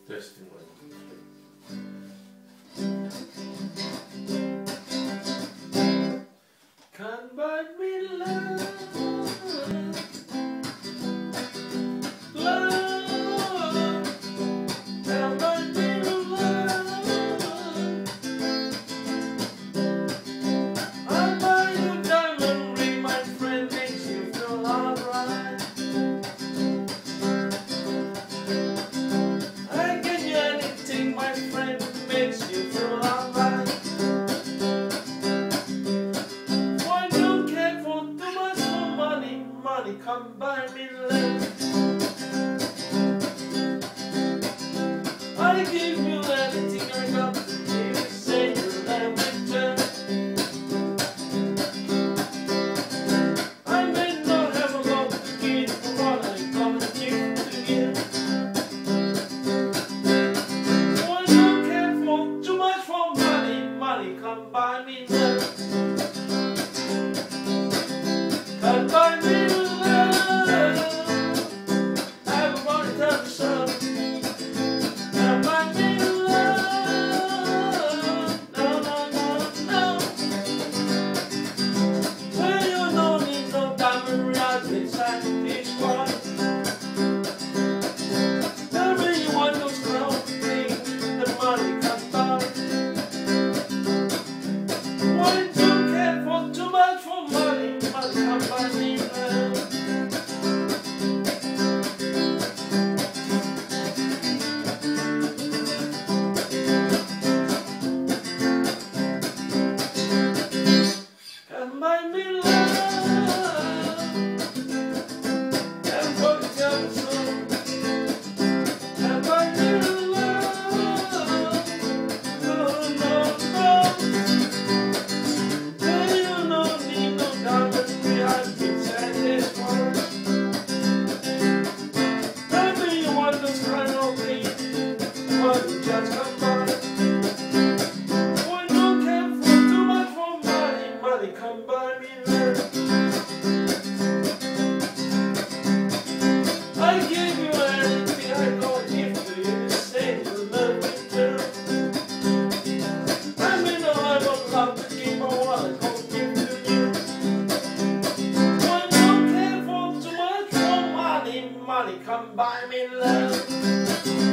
Testing one. Can't buy me love, love. Can't buy me love. I buy you diamond ring, my friend, makes you feel alright. I get you anything, my friend, makes you feel alright. Why don't care for too much for money, money come buy me love. I give you anything I got, if you say you love me too. I may not have a lot to give, but what I gonna give to you? Why don't care for too much for money, money come buy me love. Come buy me love. Everybody tell me so. Come buy me love. No, no, no, no. Well, you don't need no diamond rings inside this one. Tell me you want those crown things, the money can buy. Why do you care for too much for money, money can buy me love. Can buy me love. Everybody tell me so. Can buy me love. No, no, no. Well, you don't need no diamond behind inside this one. Tell me you want this kind of thing, but you just come by. Why don't care for too much for money, money come buy me love. I give you anything I don't give to you, say you love me too. I may not have a lot to give, but what I don't give to you. Why don't care for too much for money, money come buy me love.